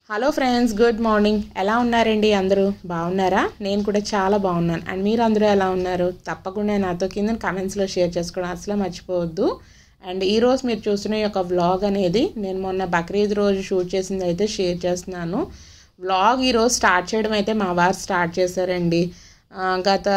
Hello friends, good morning. ఎలా ఉన్నారండి? అందరూ బాగున్నారా? నేను కూడా చాలా బాగున్నాను. అండ్ మీరు అందరూ ఎలా ఉన్నారు? తప్పకుండా నాతో కింద కమెంట్స్లో షేర్ చేసుకోవడం అసలు మర్చిపోవద్దు. అండ్ ఈరోజు మీరు చూస్తున్న యొక్క వ్లాగ్ అనేది నేను మొన్న బక్రీద్ రోజు షూట్ చేసింది అయితే షేర్ చేస్తున్నాను. వ్లాగ్ ఈరోజు స్టార్ట్ చేయడం అయితే మా వారు స్టార్ట్ చేశారండి. గత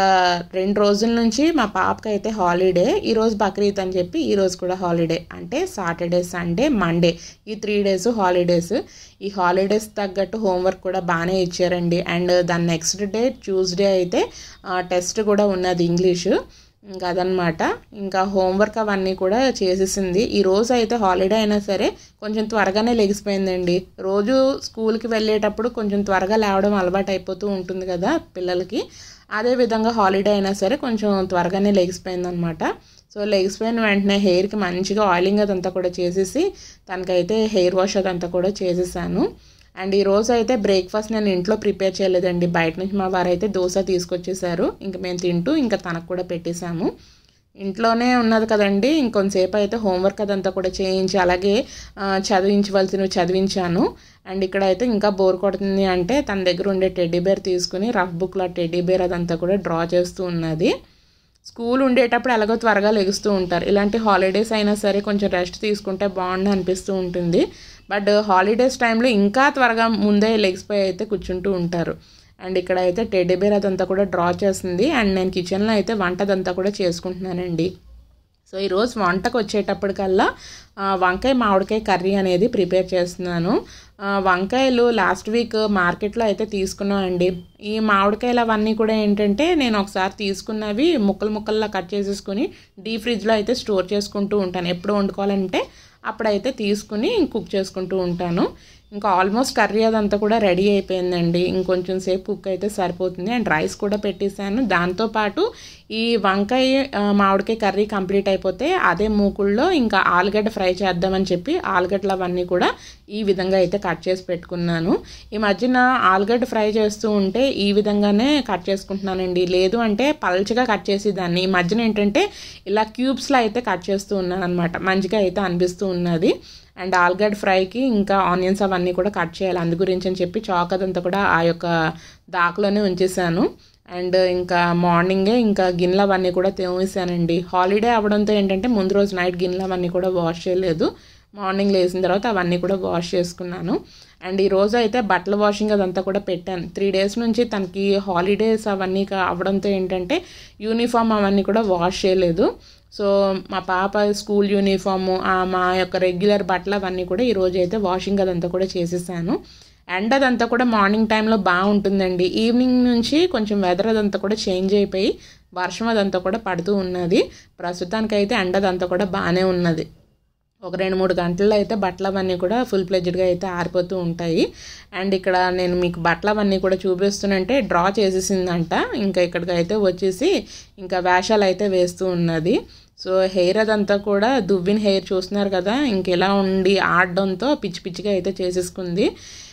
2 రోజుల నుంచి మా పాపకి అయితే హాలిడే. ఈరోజు బక్రీద్ అని చెప్పి ఈరోజు కూడా హాలిడే, అంటే సాటర్డే, సండే, మండే ఈ 3 days హాలిడేస్. ఈ హాలిడేస్ తగ్గట్టు హోంవర్క్ కూడా బాగానే ఇచ్చారండి. అండ్ దాని నెక్స్ట్ డే ట్యూస్డే అయితే టెస్ట్ కూడా ఉన్నది ఇంగ్లీషు. ఇంకా అదనమాట, ఇంకా హోంవర్క్ అవన్నీ కూడా చేసేసింది. ఈ రోజు అయితే హాలిడే అయినా సరే కొంచెం త్వరగానే లెగిసిపోయిందండి. రోజు స్కూల్కి వెళ్ళేటప్పుడు కొంచెం త్వరగా లేవడం అలవాటు అయిపోతూ ఉంటుంది కదా పిల్లలకి. అదేవిధంగా హాలిడే అయినా సరే కొంచెం త్వరగానే లెగిసిపోయిందనమాట. సో లెగిసిపోయిన వెంటనే హెయిర్కి మంచిగా ఆయిలింగ్ అదంతా కూడా చేసేసి తనకైతే హెయిర్ వాష్ అదంతా కూడా చేసేసాను. అండ్ ఈరోజు అయితే బ్రేక్ఫాస్ట్ నేను ఇంట్లో ప్రిపేర్ చేయలేదండి. బయట నుంచి మా వారు అయితే దోశ తీసుకొచ్చేసారు. ఇంక మేము తింటూ ఇంకా తనకు కూడా పెట్టేశాము. ఇంట్లోనే ఉన్నది కదండి, ఇంకొంతసేపు అయితే హోంవర్క్ అదంతా కూడా చేయించి అలాగే చదివించవలసినవి చదివించాను. అండ్ ఇక్కడైతే ఇంకా బోర్ కొడుతుంది అంటే తన దగ్గర ఉండే టెడ్డీ బేర్ తీసుకుని రఫ్ బుక్లో టెడ్డీ బేర్ అదంతా కూడా డ్రా చేస్తూ ఉన్నది. స్కూల్ ఉండేటప్పుడు ఎలాగో త్వరగా లెగుస్తూ ఉంటారు. ఇలాంటి హాలిడేస్ అయినా సరే కొంచెం రెస్ట్ తీసుకుంటే బాగుండు అనిపిస్తూ ఉంటుంది. బట్ హాలిడేస్ టైంలో ఇంకా త్వరగా ముందే లెగిసిపోయి అయితే కూర్చుంటూ ఉంటారు. అండ్ ఇక్కడ అయితే టెడ్డీ బేర్ అదంతా కూడా డ్రా చేస్తుంది. అండ్ నేను కిచెన్లో అయితే వంట అదంతా కూడా చేసుకుంటున్నానండి. సో ఈరోజు వంటకు వచ్చేటప్పటికల్లా వంకాయ మామిడికాయ కర్రీ అనేది ప్రిపేర్ చేస్తున్నాను. వంకాయలు లాస్ట్ వీక్ మార్కెట్లో అయితే తీసుకున్నాం అండి. ఈ మామిడికాయలు అవన్నీ కూడా ఏంటంటే నేను ఒకసారి తీసుకున్నవి ముక్కల్లా కట్ చేసేసుకుని డీప్ ఫ్రిడ్జ్లో అయితే స్టోర్ చేసుకుంటూ ఉంటాను. ఎప్పుడు వండుకోవాలంటే అప్పుడైతే తీసుకుని కుక్ చేసుకుంటూ ఉంటాను. ఇంకా ఆల్మోస్ట్ కర్రీ అదంతా కూడా రెడీ అయిపోయిందండి. ఇంకొంచెం సేపు కుక్ అయితే సరిపోతుంది. అండ్ రైస్ కూడా పెట్టేశాను. దాంతోపాటు ఈ వంకాయ మామిడికాయ కర్రీ కంప్లీట్ అయిపోతే అదే మూకుల్లో ఇంకా ఆలుగడ్డ ఫ్రై చేద్దామని చెప్పి ఆలుగడ్డలు అవన్నీ కూడా ఈ విధంగా అయితే కట్ చేసి పెట్టుకున్నాను. ఈ మధ్యన ఆలుగడ్డ ఫ్రై చేస్తూ ఉంటే ఈ విధంగానే కట్ చేసుకుంటున్నానండి. లేదు అంటే పల్చగా కట్ చేసి దాన్ని ఈ మధ్యన ఏంటంటే ఇలా క్యూబ్స్లో అయితే కట్ చేస్తూ ఉన్నాను అనమాట. మంచిగా అయితే అనిపిస్తూ ఉన్నది. అండ్ ఆలుగడ్డ ఫ్రైకి ఇంకా ఆనియన్స్ అవన్నీ కూడా కట్ చేయాలి. అందు గురించి అని చెప్పి చాక్ అదంతా కూడా ఆ యొక్క దాకలోనే ఉంచేసాను. అండ్ ఇంకా మార్నింగే ఇంకా గిన్నెలు అవన్నీ కూడా తోమేసానండి. హాలిడే అవ్వడంతో ఏంటంటే ముందు రోజు నైట్ గిన్నెలు అవన్నీ కూడా వాష్ చేయలేదు. మార్నింగ్ లేచిన తర్వాత అవన్నీ కూడా వాష్ చేసుకున్నాను. అండ్ ఈరోజు అయితే బట్టల వాషింగ్ అదంతా కూడా పెట్టాను. 3 days నుంచి తనకి హాలిడేస్ అవన్నీ అవ్వడంతో ఏంటంటే యూనిఫామ్ అవన్నీ కూడా వాష్ చేయలేదు. సో మా పాప స్కూల్ యూనిఫాము మా యొక్క రెగ్యులర్ బట్టలు అవన్నీ కూడా ఈరోజు అయితే వాషింగ్ అదంతా కూడా చేసేసాను. ఎండ అదంతా కూడా మార్నింగ్ టైంలో బాగుంటుందండి. ఈవినింగ్ నుంచి కొంచెం వెదర్ అదంతా కూడా చేంజ్ అయిపోయి వర్షం అదంతా కూడా పడుతూ ఉన్నది. ప్రస్తుతానికైతే ఎండ అదంతా కూడా బాగానే ఉన్నది. ఒక 2-3 గంటల్లో అయితే బట్టలు అవన్నీ కూడా ఫుల్ ప్లెజ్డ్గా అయితే ఆరిపోతూ ఉంటాయి. అండ్ ఇక్కడ నేను మీకు బట్టలు అవన్నీ కూడా చూపిస్తున్నంటే డ్రా చేసేసిందంట. ఇంకా ఇక్కడికి అయితే వచ్చేసి ఇంకా వేషాలు అయితే వేస్తూ ఉన్నది. సో హెయిర్ అదంతా కూడా దువ్విన హెయిర్ చూస్తున్నారు కదా, ఇంకెలా ఉండి ఆడడంతో పిచ్చిగా అయితే చేసేసుకుంది.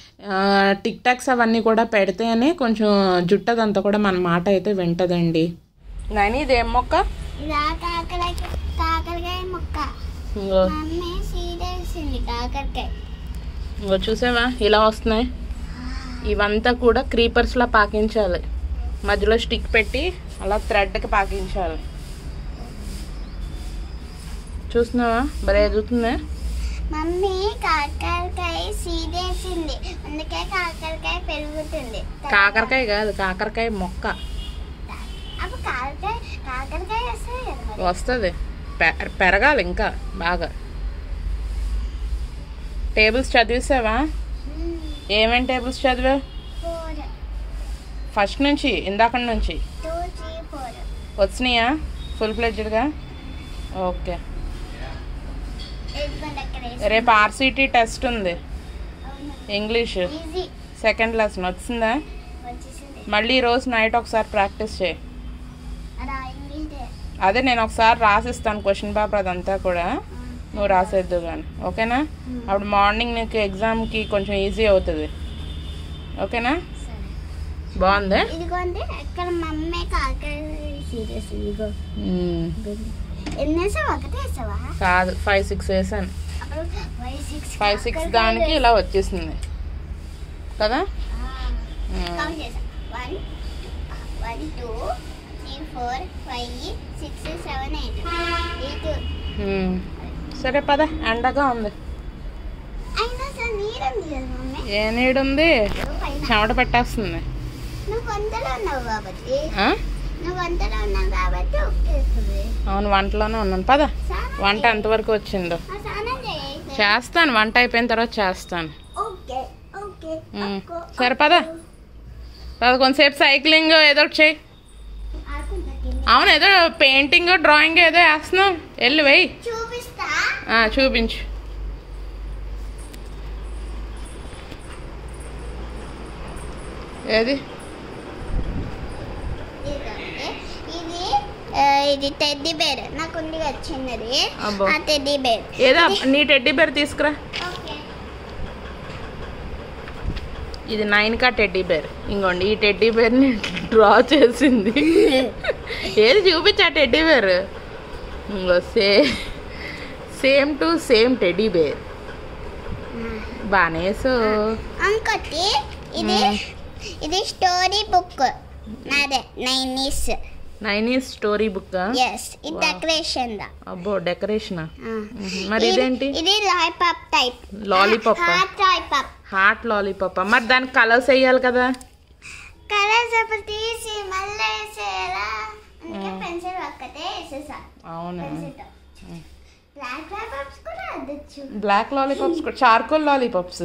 టిక్ టాక్స్ అవన్నీ కూడా పెడితేనే కొంచెం జుట్టు అదంతా కూడా మన మాట అయితే వింటదండి. నాని ఇదేం మొక్క? చూసావా ఇలా వస్తున్నాయి. ఇవంతా కూడా క్రీపర్స్లా పాకించాలి. మధ్యలో స్టిక్ పెట్టి అలా థ్రెడ్కి పాకించాలి. చూస్తున్నావా భలే ఎదుగుతుందా? మమ్మీ కాకరకాయ సీడేసింది, అందుకే కాకరకాయ పెరుగుతుంది. కాకరకాయ కాదు, కాకరకాయ మొక్క. అప్పుడు కాకరకాయ వస్తుంది, పెరగాలి ఇంకా బాగా. టేబుల్స్ చదివేసావా? ఏమేమి టేబుల్స్ చదివా? ఫస్ట్ నుంచి ఇందాక నుంచి వచ్చినాయా ఫుల్ ఫ్లెడ్జ్డ్గా? ఓకే. రేపు RCT టెస్ట్ ఉంది, ఇంగ్లీష్ సెకండ్ లెసన్. వచ్చిందా? మళ్ళీ ఈరోజు నైట్ ఒకసారి ప్రాక్టీస్ చేయి. అదే నేను ఒకసారి రాసిస్తాను క్వశ్చన్ పేపర్ అదంతా కూడా, నువ్వు రాసేద్దు కానీ. ఓకేనా? అప్పుడు మార్నింగ్ నీకు ఎగ్జామ్కి కొంచెం ఈజీ అవుతుంది. ఓకేనా? బాగుందా? కాదు, 5-6 వేసాను. 5-6 దానికి ఇలా వచ్చేసింది. కదా. 1 1 2 3 4 5 6 7 8 సరే పద, ఎండగా ఉంది. అయినా సార్ నీరుంది కదా మమ్మీ. ఏ నీడుంది, చెమట పెట్టేస్తుంది. నువ్వు వంటలో ఉన్నావు కాబట్టి ఒకేస్తుంది. అవును, వంటలోనే ఉన్నాను. పద, వంట ఎంతవరకు వచ్చిందో చేస్తాను. వంట అయిపోయిన తర్వాత చేస్తాను. సరే పద, కొంతసేపు సైక్లింగ్ ఏదో ఒకటి చెయ్యి. అవును, ఏదో పెయింటింగ్ డ్రాయింగ్ ఏదో వేస్తున్నావు, వెళ్ళి వెయ్యి. చూపించు. ఏది? ఇది టెడ్డీ బేర్ నాకు ఉంది వచ్చింది. ఆ టెడ్డీ బేర్ ఏదో నీ టెడ్డీ బేర్ తీసుకురా. ఇది నైన్కా టెడ్డీ బేర్. ఇంకోండి, ఈ టెడ్డీ బేర్ని డ్రా చేసింది. ఏది చూపించా టెడ్డీ బేర్? ఇంకో same to same teddy bear. బానేసు. ఇంకోటి ఇది స్టోరీ బుక్ నాదే. 9 స్టోరీ బుక్. ఇది డెకరేషన్ దా. అబ్బో, డెకరేషన్. మరి ఇదేంటి? ఇది lollipop type. Lollipop, heart lollipop. మరి దానికి కలర్స్ వేయాలి కదా. కలర్స్ అప్పుడు తీసి మళ్ళీ వేసేయాలా, అందుకే పెన్సిల్ ఒక్కటే వేసేసా. అవునా? బ్లాక్ లాలీపాప్స్ కూడా అద్దచ్చు. బ్లాక్ లాలీపాప్స్ కూడా, charcoal lollipops.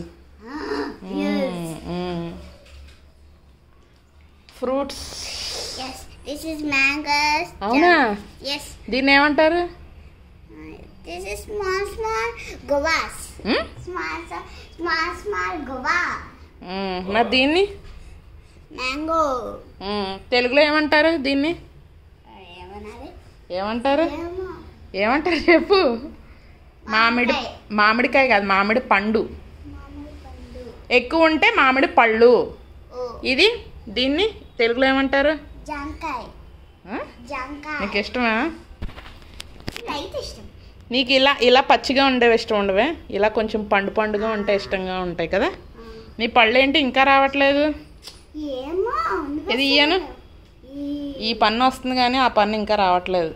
Fruits. This is mangoes. అవునా? Yes. దీన్ని ఏమంటారు? This is small guavas. Small guava. మరి దీన్ని? మ్యాంగో. తెలుగులో ఏమంటారు దీన్ని? ఏమంటారు చెప్పు. మామిడికాయ కాదు, మామిడి పండు. ఎక్కువ ఉంటే మామిడి పళ్ళు. ఇది దీన్ని తెలుగులో ఏమంటారు? జాంకాయ. నీకు ఇష్టమా? ఇష్టం. నీకు ఇలా పచ్చిగా ఉండేవి ఇష్టం ఉండవే? ఇలా కొంచెం పండుగా ఉంటే ఇష్టంగా ఉంటాయి కదా. నీ పళ్ళు ఏంటి ఇంకా రావట్లేదు? ఇది ఇయ్యను. ఈ పన్ను వస్తుంది కానీ ఆ పన్ను ఇంకా రావట్లేదు.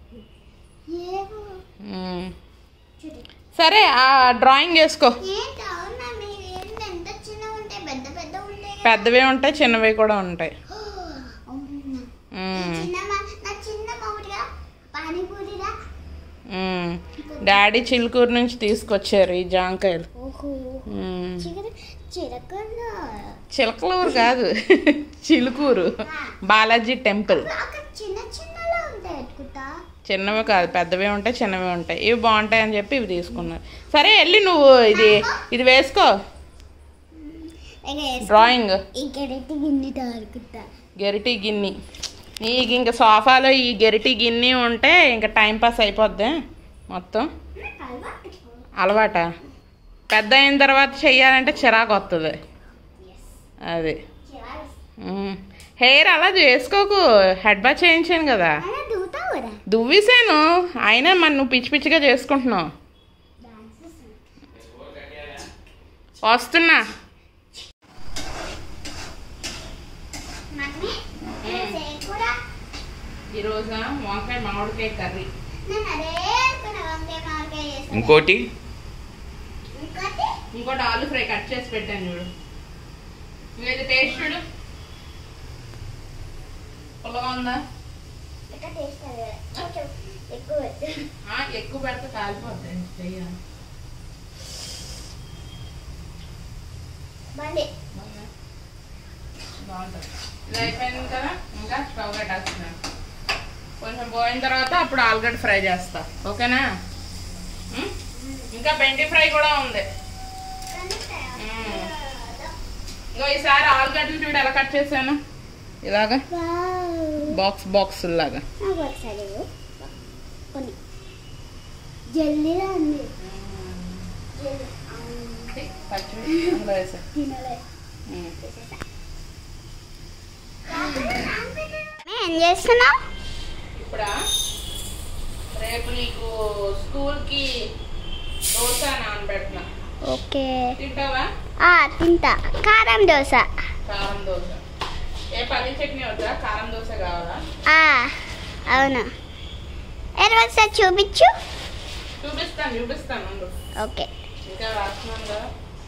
సరే, ఆ డ్రాయింగ్ వేసుకో. పెద్దవే ఉంటాయి, చిన్నవి కూడా ఉంటాయి. డాడీ చిలుకూరు నుంచి తీసుకొచ్చారు ఈ జాంకాయలు. చిలకలూరు కాదు, చిలుకూరు బాలాజీ టెంపుల్. చిన్నవి కాదు, పెద్దవే ఉంటాయి, చిన్నవి ఉంటాయి. ఇవి బాగుంటాయి అని చెప్పి ఇవి తీసుకున్నారు. సరే, వెళ్ళి నువ్వు ఇది వేసుకో. డ్రాయింగ్. గెరిటి గిన్నె. నీకు ఇంకా సోఫాలో ఈ గెరిటి గిన్నె ఉంటే ఇంకా టైంపాస్ అయిపోద్ది మొత్తం. అలవాట. పెద్ద అయిన తర్వాత చెయ్యాలంటే చిరాకు వస్తుంది. అది హెయిర్ అలా చేసుకోకు. హెడ్ బాత్ చేయించాను కదా, దువ్వేసాను. అయినా మరి నువ్వు పిచ్చి పిచ్చిగా చేసుకుంటున్నావు. వస్తున్నా. ఈరోజు వంకాయ మామిడికాయ కర్రీ. ఇంకోటి ఆలు ఫ్రై కట్ చేసి పెట్టాను చూడు. నువ్వేది టేస్ట్ చూడు. పుల్లగా ఉందా? ఎక్కువ పెడితే కాలిపోతాయి. బాగుంటుంది. ఇది అయిపోయింది కదా, ఇంకా స్టవ్ పెట్టేస్తున్నాను. కొంచెం పోయిన తర్వాత అప్పుడు ఆలుగడ్డ ఫ్రై చేస్తా. ఓకేనా? ఇంకా బెండి ఫ్రై కూడా ఉంది. ఇంకో ఈసారి ఆలుగడ్డలు చూడు ఎలా కట్ చేశాను. ఇలాగా బాక్స్ లాగా. ఏం చేస్తున్నావు? ఇప్పుడా రేపు నీకు స్కూల్కి దోశ నానబెడుతున్నా. ఓకే. తింటావా? తింటా. కారం దోశ. కారం దోశ. ఏ పల్లి చట్నీ వద్దా, కారం దోశ కావాలా? అవును. ఒకసారి చూపిస్తాను. ఓకే. ఇంకా రాస్తున్నాను కదా.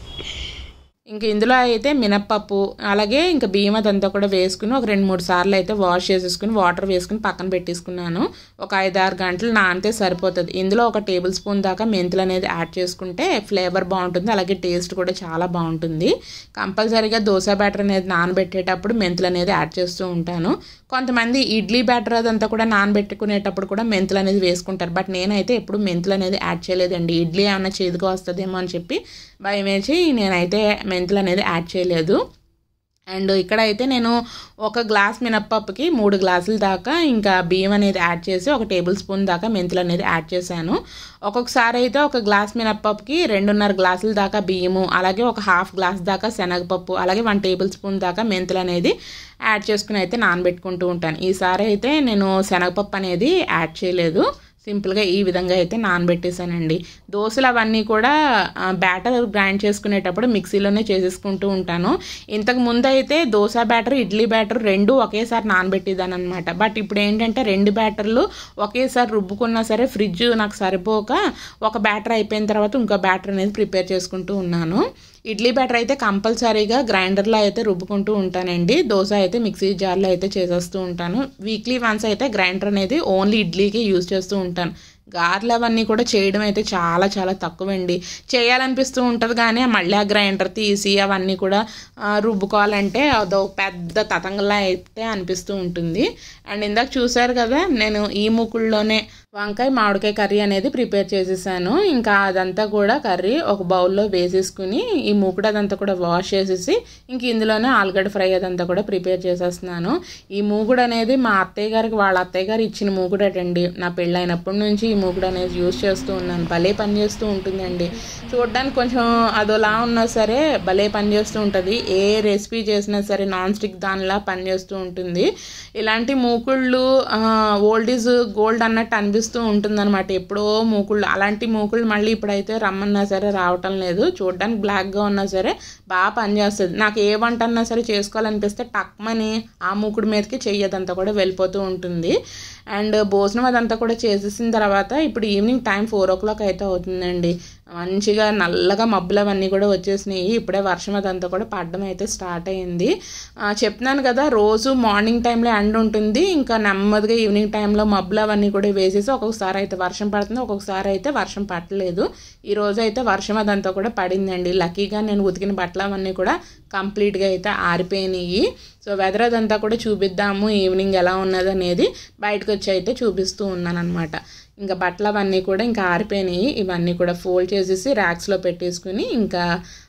ఇంక ఇందులో అయితే మినప్పప్పు అలాగే ఇంకా బియ్యం అదంతా కూడా వేసుకుని ఒక 2-3 సార్లు అయితే వాష్ చేసేసుకుని వాటర్ వేసుకుని పక్కన పెట్టేసుకున్నాను. ఒక 5-6 గంటలు నానితే సరిపోతుంది. ఇందులో ఒక టేబుల్ స్పూన్ దాకా మెంతులు అనేది యాడ్ చేసుకుంటే ఫ్లేవర్ బాగుంటుంది, అలాగే టేస్ట్ కూడా చాలా బాగుంటుంది. కంపల్సరీగా దోశ బ్యాటర్ అనేది నానబెట్టేటప్పుడు మెంతులు అనేది యాడ్ చేస్తూ ఉంటాను. కొంతమంది ఇడ్లీ బ్యాటర్ అదంతా కూడా నానబెట్టుకునేటప్పుడు కూడా మెంతులు అనేది వేసుకుంటారు. బట్ నేనైతే ఎప్పుడు మెంతులు అనేది యాడ్ చేయలేదండి. ఇడ్లీ ఏమైనా చేదుగా వస్తుందేమో అని చెప్పి భయం వేసి నేనైతే మెంతులు అనేది యాడ్ చేయలేదు. అండ్ ఇక్కడైతే నేను 1 గ్లాస్ మినప్పప్పుకి 3 గ్లాసుల దాకా ఇంకా బియ్యం అనేది యాడ్ చేసి 1 టేబుల్ స్పూన్ దాకా మెంతులు అనేది యాడ్ చేశాను. ఒక్కొక్కసారి అయితే 1 గ్లాస్ మినప్పప్పుకి 2.5 గ్లాసుల దాకా బియ్యము, అలాగే 1/2 గ్లాస్ దాకా శనగపప్పు, అలాగే 1 టేబుల్ స్పూన్ దాకా మెంతులు అనేది యాడ్ చేసుకుని అయితే నానబెట్టుకుంటూ ఉంటాను. ఈసారి అయితే నేను శనగపప్పు అనేది యాడ్ చేయలేదు. సింపుల్గా ఈ విధంగా అయితే నానబెట్టేసానండి. దోశలు అవన్నీ కూడా బ్యాటర్ గ్రైండ్ చేసుకునేటప్పుడు మిక్సీలోనే చేసేసుకుంటూ ఉంటాను. ఇంతకు ముందు అయితే దోశ బ్యాటర్, ఇడ్లీ బ్యాటర్ 2 ఒకేసారి నానబెట్టేదాన్ని అనమాట. బట్ ఇప్పుడు ఏంటంటే 2 బ్యాటర్లు ఒకేసారి రుబ్బుకున్నా సరే ఫ్రిడ్జ్ నాకు సరిపోక ఒక బ్యాటర్ అయిపోయిన తర్వాత ఇంకో బ్యాటర్ అనేది ప్రిపేర్ చేసుకుంటూ ఉన్నాను. ఇడ్లీ బ్యాటర్ అయితే కంపల్సరీగా గ్రైండర్లో అయితే రుబ్బుకుంటూ ఉంటానండి. దోశ అయితే మిక్సీ జార్లో అయితే చేసేస్తూ ఉంటాను. వీక్లీ వన్స్ అయితే గ్రైండర్ అనేది ఓన్లీ ఇడ్లీకి యూజ్ చేస్తూ ఉంటాను. గారెలు అవన్నీ కూడా చేయడం అయితే చాలా చాలా తక్కువండి. చేయాలనిపిస్తూ ఉంటుంది కానీ మళ్ళీ ఆ గ్రైండర్ తీసి అవన్నీ కూడా రుబ్బుకోవాలంటే అదో పెద్ద తతంగంలా అయితే అనిపిస్తూ ఉంటుంది. అండ్ ఇందాక చూసారు కదా, నేను ఈ మూకుల్లోనే వంకాయ మామిడికాయ కర్రీ అనేది ప్రిపేర్ చేసేసాను. ఇంకా అదంతా కూడా కర్రీ ఒక బౌల్లో వేసేసుకుని ఈ మూకుడు అదంతా కూడా వాష్ చేసేసి ఇంక ఇందులోనే ఆలుగడ్డ ఫ్రై అదంతా కూడా ప్రిపేర్ చేసేస్తున్నాను. ఈ మూకుడు అనేది మా అత్తయ్య గారికి వాళ్ళ అత్తయ్య గారు ఇచ్చిన మూకుడటండి. నా పెళ్ళైనప్పటి నుంచి ఈ మూకుడు అనేది యూజ్ చేస్తూ ఉన్నాను. భలే పని చేస్తూ ఉంటుందండి. చూడడానికి కొంచెం అదోలా ఉన్నా సరే భలే పని చేస్తూ ఉంటుంది. ఏ రెసిపీ చేసినా సరే నాన్ స్టిక్ దానిలా పని చేస్తూ ఉంటుంది. ఇలాంటి మూకుళ్ళు ఓల్డ్ ఈజ్ గోల్డ్ అన్నట్టు అనిపిస్తుంది ఉంటుందన్నమాట. ఎప్పుడో మూకుళ్ళు, అలాంటి మూకుళ్ళు మళ్ళీ ఇప్పుడైతే రమ్మన్నా సరే రావటం లేదు. చూడడానికి బ్లాక్గా ఉన్నా సరే బాగా పనిచేస్తుంది. నాకు ఏ వంట అన్నా సరే చేసుకోవాలనిపిస్తే టక్మని ఆ మూకుడు మీదకి చెయ్యదంతా కూడా వెళ్ళిపోతూ ఉంటుంది. అండ్ భోజనం అదంతా కూడా చేసేసిన తర్వాత ఇప్పుడు ఈవినింగ్ టైం 4 o'clock అయితే అవుతుందండి. మంచిగా నల్లగా మబ్బులు అవన్నీ కూడా వచ్చేసినాయి. ఇప్పుడే వర్షం అదంతా కూడా పడడం అయితే స్టార్ట్ అయ్యింది. చెప్తున్నాను కదా, రోజు మార్నింగ్ టైంలో ఎండ ఉంటుంది, ఇంకా నెమ్మదిగా ఈవినింగ్ టైంలో మబ్బులు అవన్నీ కూడా వేసేసి ఒక్కొక్కసారి అయితే వర్షం పడుతుంది, ఒక్కొక్కసారి అయితే వర్షం పట్టలేదు. ఈ రోజు అయితే వర్షం అదంతా కూడా పడిందండి. లక్కీగా నేను ఉతికిన బట్టలు అవన్నీ కూడా కంప్లీట్గా అయితే ఆరిపోయినాయి. సో వెదర్ అదంతా కూడా చూపిద్దాము ఈవినింగ్ ఎలా ఉన్నది అనేది బయటకు వచ్చి అయితే చూపిస్తూ ఉన్నాను అనమాట. ఇంకా బట్టలు అవన్నీ కూడా ఇంకా ఆరిపోయినాయి. ఇవన్నీ కూడా ఫోల్డ్ చేసేసి ర్యాక్స్లో పెట్టేసుకుని ఇంకా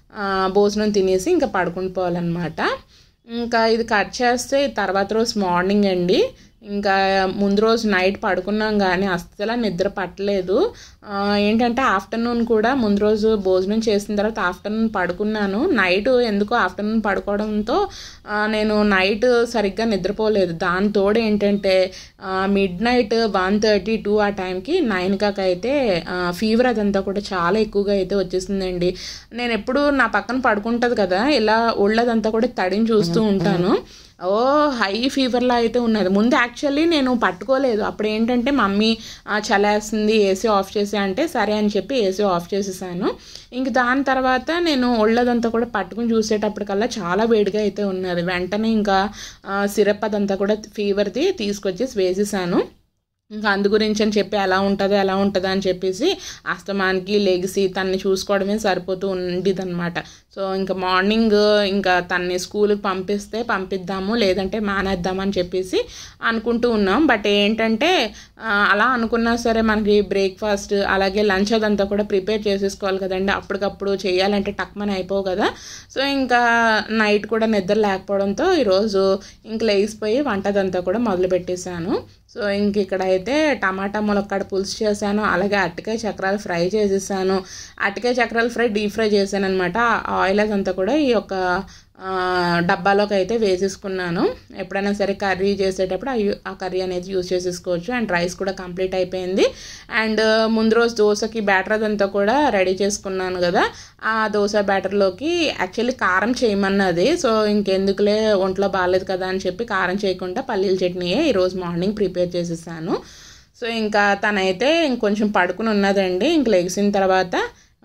భోజనం తినేసి ఇంకా పడుకుని పోవాలన్నమాట. ఇంకా ఇది కట్ చేస్తే తర్వాత రోజు మార్నింగ్ అండి. ఇంకా ముందు రోజు నైట్ పడుకున్నాం కానీ అస్సలు నిద్ర పట్టలేదు. ఏంటంటే ఆఫ్టర్నూన్ కూడా ముందు రోజు భోజనం చేసిన తర్వాత ఆఫ్టర్నూన్ పడుకున్నాను. నైట్ ఎందుకో ఆఫ్టర్నూన్ పడుకోవడంతో నేను నైట్ సరిగ్గా నిద్రపోలేదు. దానితోడు ఏంటంటే midnight 1:32 ఆ టైంకి 9 అయితే ఫీవర్ అదంతా కూడా చాలా ఎక్కువగా అయితే వచ్చేసిందండి. నేను ఎప్పుడు నా పక్కన పడుకుంటుంది కదా, ఇలా ఒళ్ళదంతా కూడా తడిని చూస్తూ ఉంటాను. హై ఫీవర్లా అయితే ఉన్నది. ముందు యాక్చువల్లీ నేను పట్టుకోలేదు. అప్పుడు ఏంటంటే మమ్మీ చలేస్తుంది ఏసీ ఆఫ్ చేసే అంటే సరే అని చెప్పి ఏసీ ఆఫ్ చేసేసాను. ఇంక దాని తర్వాత నేను ఒళ్ళదంతా కూడా పట్టుకుని చూసేటప్పటికల్లా చాలా వేడిగా అయితే ఉన్నది. వెంటనే ఇంకా సిరప్ అదంతా కూడా ఫీవర్ది తీసుకొచ్చేసి వేసేసాను. ఇంకా అందు గురించి అని చెప్పి ఎలా ఉంటుందా అని చెప్పేసి అస్తమానికి లెగిసి తన్ని చూసుకోవడమే సరిపోతూ ఉండేదన్నమాట. సో ఇంకా మార్నింగ్ ఇంకా తన్ని స్కూల్కి పంపిద్దాము లేదంటే మానేద్దామని చెప్పేసి అనుకుంటూ ఉన్నాం. బట్ ఏంటంటే అలా అనుకున్నా సరే మనకి బ్రేక్ఫాస్ట్ అలాగే లంచ్ అదంతా కూడా ప్రిపేర్ చేసేసుకోవాలి కదండి. అప్పటికప్పుడు చేయాలంటే టక్మని అయిపోవు కదా. సో ఇంకా నైట్ కూడా నిద్ర లేకపోవడంతో ఈరోజు ఇంక లేచిపోయి వంట అదంతా కూడా మొదలు పెట్టేశాను. సో ఇంక ఇక్కడైతే టమాటా ములక్కాడ పులుసు చేశాను, అలాగే అరటికాయ చక్రాలు ఫ్రై చేసేసాను. అరటికాయ చక్రాలు ఫ్రై డీప్ ఫ్రై చేశాను అనమాట. ఆయిల్ అదంతా కూడా ఈ యొక్క డబ్బాలోకి అయితే వేసేసుకున్నాను. ఎప్పుడైనా సరే కర్రీ చేసేటప్పుడు ఆ కర్రీ అనేది యూజ్ చేసేసుకోవచ్చు. అండ్ రైస్ కూడా కంప్లీట్ అయిపోయింది. అండ్ ముందు రోజు దోశకి బ్యాటర్ అదంతా కూడా రెడీ చేసుకున్నాను కదా, ఆ దోశ బ్యాటర్లోకి యాక్చువల్లీ కారం చేయమన్నది. సో ఇంకెందుకులే, ఒంట్లో బాగాలేదు కదా అని చెప్పి కారం చేయకుండా పల్లీల చట్నీయే ఈరోజు మార్నింగ్ ప్రిపేర్ చేసేసాను. సో ఇంకా తనైతే ఇంకొంచెం పడుకుని ఉన్నదండి. ఇంక లెగిసిన తర్వాత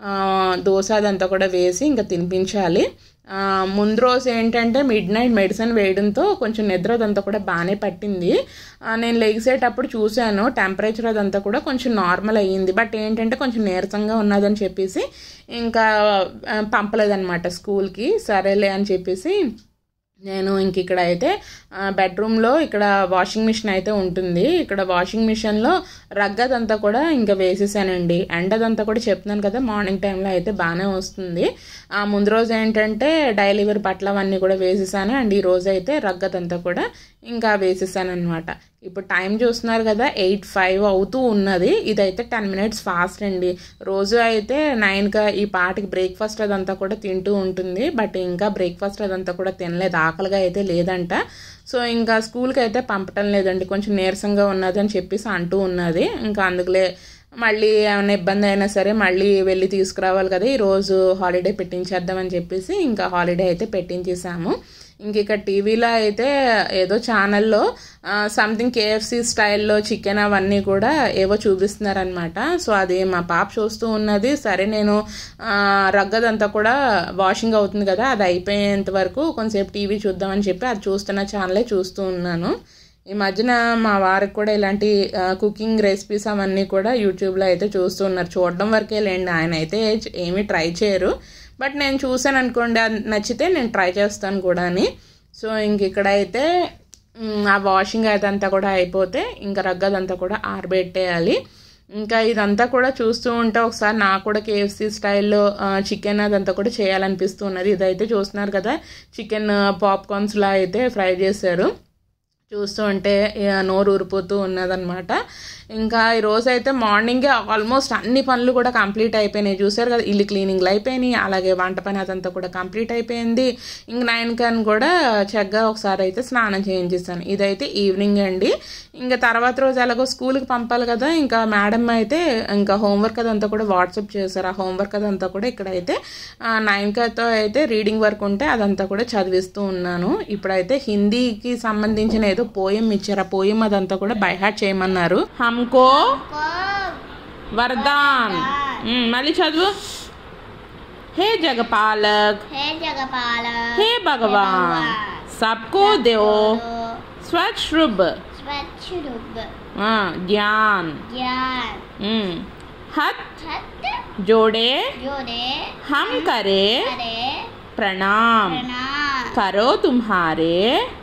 దోశ అదంతా కూడా వేసి ఇంకా తినిపించాలి. ముందు రోజు ఏంటంటే మిడ్ నైట్ మెడిసిన్ వేయడంతో కొంచెం నిద్ర అదంతా కూడా బాగానే పట్టింది. నేను లెగిసేటప్పుడు చూశాను టెంపరేచర్ అదంతా కూడా కొంచెం నార్మల్ అయ్యింది. బట్ ఏంటంటే కొంచెం నీరసంగా ఉన్నదని చెప్పేసి ఇంకా పంపలేదన్నమాట స్కూల్కి. సరేలే అని చెప్పేసి నేను ఇంక ఇక్కడ అయితే బెడ్రూమ్లో ఇక్కడ వాషింగ్ మిషన్ అయితే ఉంటుంది. ఇక్కడ వాషింగ్ మిషన్లో రగ్గదంతా కూడా ఇంకా వేసేసానండి. ఎండదంతా కూడా చెప్తున్నాను కదా, మార్నింగ్ టైంలో అయితే బాగానే వస్తుంది. ముందు రోజు ఏంటంటే డైలీ వేర్ బట్టలు అవన్నీ కూడా వేసేసాను. అండ్ ఈ రోజు అయితే రగ్గదంతా కూడా ఇంకా వేసేసాను అనమాట. ఇప్పుడు టైం చూస్తున్నారు కదా, 8:05 అవుతూ ఉన్నది. ఇదైతే 10 minutes ఫాస్ట్ అండి. రోజు అయితే 9కి ఈ పాటికి బ్రేక్ఫాస్ట్ అదంతా కూడా తింటూ ఉంటుంది. బట్ ఇంకా బ్రేక్ఫాస్ట్ అదంతా కూడా తినలేదు, ఆకలిగా అయితే లేదంట. సో ఇంకా స్కూల్కి అయితే పంపటం లేదండి, కొంచెం నీరసంగా ఉన్నది అని చెప్పేసి అంటూ ఉన్నది. ఇంకా అందుకులే మళ్ళీ ఏమైనా ఇబ్బంది అయినా సరే మళ్ళీ వెళ్ళి తీసుకురావాలి కదా, ఈరోజు హాలిడే పెట్టించేద్దామని చెప్పేసి ఇంకా హాలిడే అయితే పెట్టించేసాము. ఇంక ఇక్కడ టీవీలో అయితే ఏదో ఛానల్లో సంథింగ్ KFC స్టైల్లో చికెన్ అవన్నీ కూడా ఏవో చూపిస్తున్నారనమాట. సో అది మా పాప చూస్తూ ఉన్నది. సరే నేను రగ్గదంతా కూడా వాషింగ్ అవుతుంది కదా, అది అయిపోయేంత వరకు కొంతసేపు టీవీ చూద్దామని చెప్పి అది చూస్తున్న ఛానలే చూస్తూ ఉన్నాను. ఈ మధ్యన మా వారికి కూడా ఇలాంటి కుకింగ్ రెసిపీస్ అవన్నీ కూడా యూట్యూబ్లో అయితే చూస్తూ ఉన్నారు. చూడడం వరకే లేండి, ఆయన అయితే ఏమీ ట్రై చేయరు. బట్ నేను చూసాను అనుకోండి, అది నచ్చితే నేను ట్రై చేస్తాను కూడా అని. సో ఇంక ఇక్కడైతే ఆ వాషింగ్ అదంతా కూడా అయిపోతే ఇంకా రగ్గదంతా కూడా ఆరబెట్టేయాలి. ఇంకా ఇదంతా కూడా చూస్తూ ఉంటే ఒకసారి నాకు కూడా KFC స్టైల్లో చికెన్ అదంతా కూడా చేయాలనిపిస్తూ ఉన్నది. ఇదైతే చూస్తున్నారు కదా, చికెన్ పాప్కార్న్స్లా అయితే ఫ్రై చేశారు. చూస్తూ ఉంటే నోరు ఊరిపోతూ ఉన్నదనమాట. ఇంకా ఈరోజు అయితే మార్నింగే ఆల్మోస్ట్ అన్ని పనులు కూడా కంప్లీట్ అయిపోయినాయి. చూసారు కదా, ఇల్లు క్లీనింగ్లు అయిపోయినాయి, అలాగే వంట పని అదంతా కూడా కంప్లీట్ అయిపోయింది. ఇంక 9 కూడా చక్కగా ఒకసారి అయితే స్నానం చేయించేసాను. ఇదైతే ఈవినింగ్ అండి. ఇంకా తర్వాత రోజు ఎలాగో స్కూల్కి పంపాలి కదా, ఇంకా మేడం అయితే ఇంకా హోంవర్క్ అదంతా కూడా వాట్సాప్ చేశారు. ఆ హోంవర్క్ అదంతా కూడా ఇక్కడైతే 9 అయితే రీడింగ్ వర్క్ ఉంటే అదంతా కూడా చదివిస్తూ ఉన్నాను. ఇప్పుడైతే హిందీకి సంబంధించిన ఏదో పోయం ఇచ్చారు, ఆ పోయం అదంతా కూడా బై హార్ట్ చేయమన్నారు. हमको वरदान मళ్ళీ చదువు. हे जगपालक हे भगवान सबको दो स्वच्छ रूप ज्ञान हाथ जोड़े हम करे प्रणाम करो तुम्हारे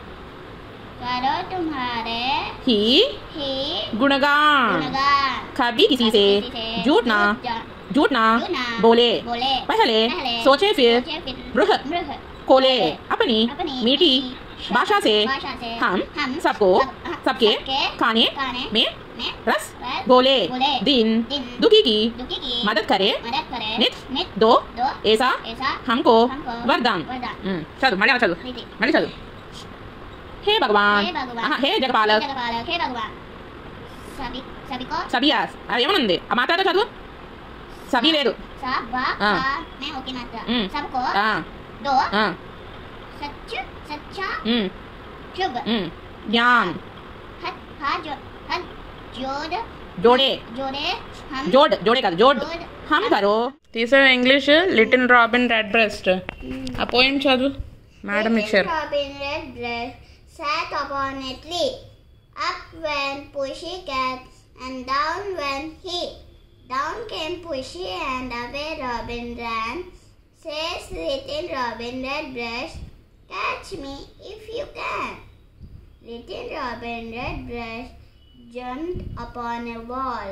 ही गुणगान कभी किसी से झूठ ना बोले पहले सोचे फिर रुह खोले अपनी मीठी भाषा से हम सबको सबके खाने में रस बोले दिन दुखी की मदद करे नित दो ऐसा हमको वरदान. चलो मళ్ళీ చదువు. हे भगवान हे जगपालक सभी ఏమనుంది ఆ మాట్లాడో చదువు. సభీ లేదు, सबको दो सच्चा शुभ ज्ञान जोड़े कर जोड़ हम करो. తీసే English little robin red breast ఆ పోయం చదువు, మేడం ఇచ్చారు. Sat upon a tree. Up went Pushy cat and down went he. Down came Pushy and away Robin ran. Says little Robin Redbreast, catch me if you can. Little Robin Redbreast jumped upon a wall.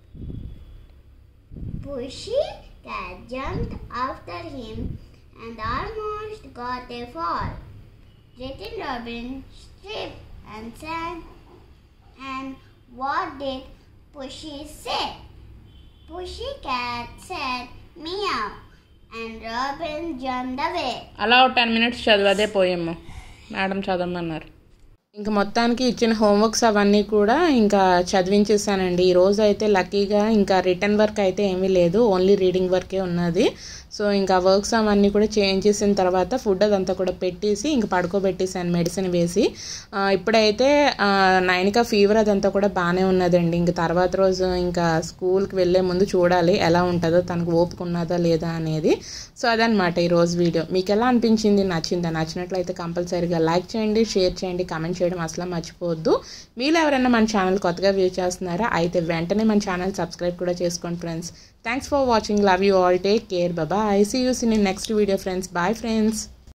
Pushy cat jumped after him and almost got a fall. Little Robin stripped and sang, and what did Pushy say? Pushy cat said, meow. and Robin jumped away. అలా 10 minutes చదువు, అదే పోయమ్మ madam చదవమన్నారు. ఇంకా మొత్తానికి ఇచ్చిన homeworks అవన్నీ కూడా ఇంకా చదివించేసానండి. ఈరోజు అయితే లక్కీగా ఇంకా రిటర్న్ వర్క్ అయితే ఏమీ లేదు, ఓన్లీ రీడింగ్ వర్కే ఉన్నది. సో ఇంకా వర్క్స్ అవన్నీ కూడా చేంజ్ చేసిన తర్వాత ఫుడ్ అదంతా కూడా పెట్టేసి ఇంకా పడుకోబెట్టేసాను మెడిసిన్ వేసి. ఇప్పుడైతే నైన్కా ఫీవర్ అదంతా కూడా బాగానే ఉన్నదండి. ఇంక తర్వాత రోజు ఇంకా స్కూల్కి వెళ్ళే ముందు చూడాలి ఎలా ఉంటుందో, తనకు ఓపిక ఉన్నదా లేదా అనేది. సో అదనమాట ఈరోజు వీడియో. మీకు ఎలా అనిపించింది, నచ్చిందా? నచ్చినట్లయితే కంపల్సరీగా లైక్ చేయండి, షేర్ చేయండి, కామెంట్ చేయడం అసలు మర్చిపోవద్దు. మీరు ఎవరైనా మన ఛానల్ కొత్తగా వ్యూ చేస్తున్నారా అయితే వెంటనే మన ఛానల్ సబ్స్క్రైబ్ కూడా చేసుకోండి friends. Thanks for watching. Love you all. Take care. Bye bye. See you soon in next video friends. Bye friends.